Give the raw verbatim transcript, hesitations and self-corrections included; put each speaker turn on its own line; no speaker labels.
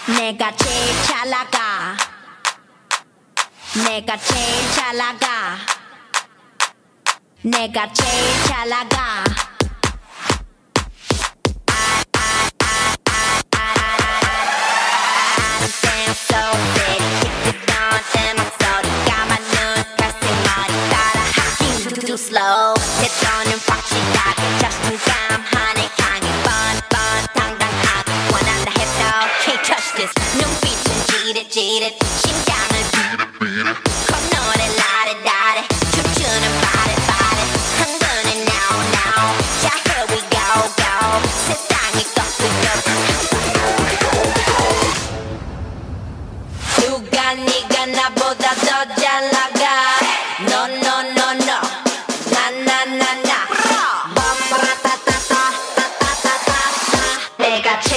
내가 제일 잘 나가 내가 제일 잘 나가 내가 제일 잘 나가 Slow, 대전은 확실하게 자신감하네 강해 뻔뻔당당하게 원한다 해도 can't touch this 눈빛은 지릿지릿 심장을 비릿비릿 콧노래 라레라레 춤추는 바레바레 흥분은 now now 자 here we go go 세상이 꺾이고 누가 네가 나보다 더 잘 나가 No no no no 나나나나 내가